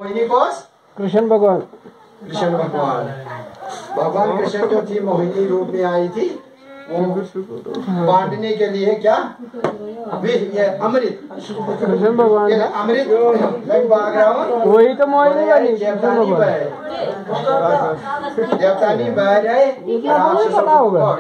मोहिनी कोस कृष्ण भगवान। कृष्ण भगवान, भगवान कृष्ण जो थी मोहिनी रूप में आई थी, वो बांटने के लिए क्या ये अमृत, कृष्ण भगवान अमृत मैं भाग रहा हूँ, वही तो मोहिनी बनी। देवतानी बह रहे, पता होगा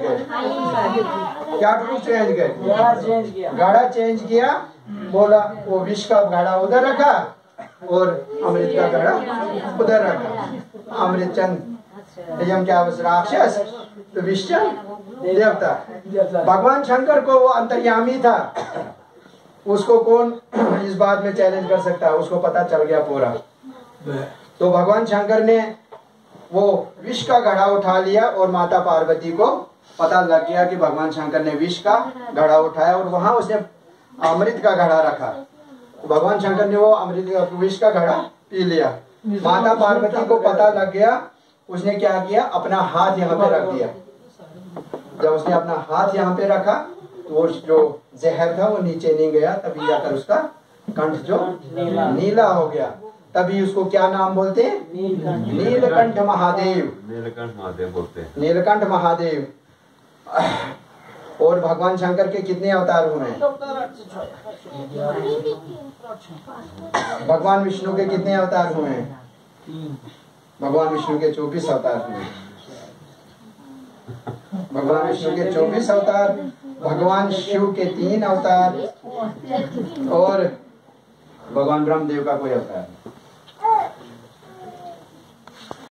क्या चेंज गए, घड़ा चेंज किया, बोला वो विष का घड़ा उधर रखा और अमृत का घड़ा उधर रखा। अमृत चंद यम क्या राक्षस, तो विषचंद देवता। भगवान शंकर को वो अंतर्यामी था, उसको कौन इस बात में चैलेंज कर सकता है, उसको पता चल गया पूरा। तो भगवान शंकर ने वो विष का घड़ा उठा लिया और माता पार्वती को पता लग गया कि भगवान शंकर ने विष का घड़ा उठाया और वहां उसने अमृत का घड़ा रखा। तो भगवान शंकर ने वो अमृत विष का घड़ा पी लिया। माता पार्वती को पता लग गया, उसने क्या किया, अपना हाथ यहाँ पे रख दिया। जब उसने अपना हाथ यहाँ पे रखा तो वो जो जहर था वो नीचे नहीं गया, तभी जाकर उसका कंठ जो नीला हो गया। तभी उसको क्या नाम बोलते हैं, नीलकंठ महादेव। नीलकंठ महादेव बोलते हैं, नीलकंठ महादेव। और भगवान शंकर के कितने अवतार हुए हैं? भगवान विष्णु के कितने अवतार हुए हैं? भगवान विष्णु के 24 अवतार हुए। भगवान विष्णु के 24 अवतार, भगवान शिव के 3 अवतार और भगवान ब्रह्मदेव का कोई अवतार नहीं।